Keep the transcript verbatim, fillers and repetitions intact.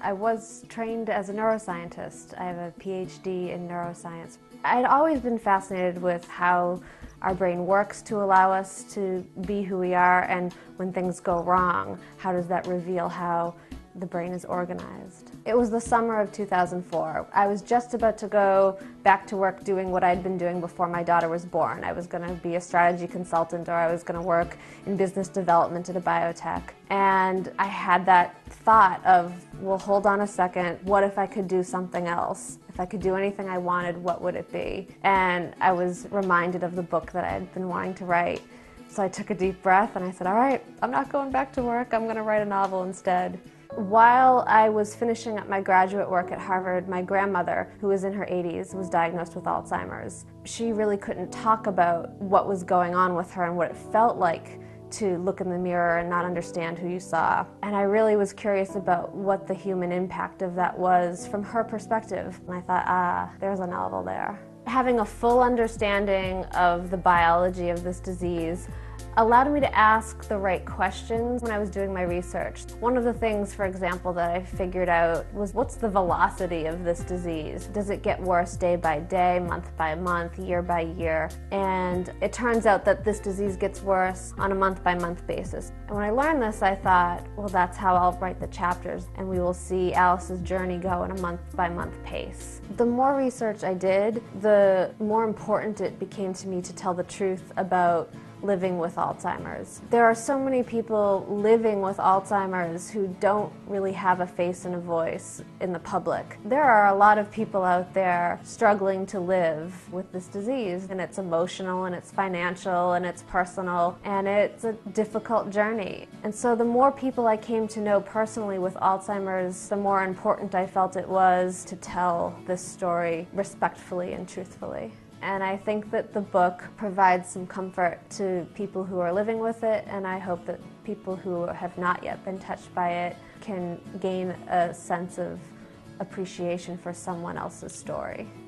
I was trained as a neuroscientist. I have a P H D in neuroscience. I'd always been fascinated with how our brain works to allow us to be who we are, and when things go wrong, how does that reveal how the brain is organized. It was the summer of two thousand four. I was just about to go back to work doing what I'd been doing before my daughter was born. I was going to be a strategy consultant, or I was going to work in business development at a biotech. And I had that thought of, well, hold on a second, what if I could do something else? If I could do anything I wanted, what would it be? And I was reminded of the book that I had been wanting to write. So I took a deep breath and I said, all right, I'm not going back to work, I'm going to write a novel instead. While I was finishing up my graduate work at Harvard, my grandmother, who was in her eighties, was diagnosed with Alzheimer's. She really couldn't talk about what was going on with her and what it felt like to look in the mirror and not understand who you saw. And I really was curious about what the human impact of that was from her perspective. And I thought, ah, there's a novel there. Having a full understanding of the biology of this disease allowed me to ask the right questions when I was doing my research. One of the things, for example, that I figured out was, what's the velocity of this disease? Does it get worse day by day, month by month, year by year? And it turns out that this disease gets worse on a month by month basis. And when I learned this, I thought, well, that's how I'll write the chapters, and we will see Alice's journey go in a month by month pace. The more research I did, the more important it became to me to tell the truth about living with Alzheimer's. There are so many people living with Alzheimer's who don't really have a face and a voice in the public. There are a lot of people out there struggling to live with this disease, and it's emotional, and it's financial, and it's personal, and it's a difficult journey. And so the more people I came to know personally with Alzheimer's, the more important I felt it was to tell this story respectfully and truthfully. And I think that the book provides some comfort to people who are living with it, and I hope that people who have not yet been touched by it can gain a sense of appreciation for someone else's story.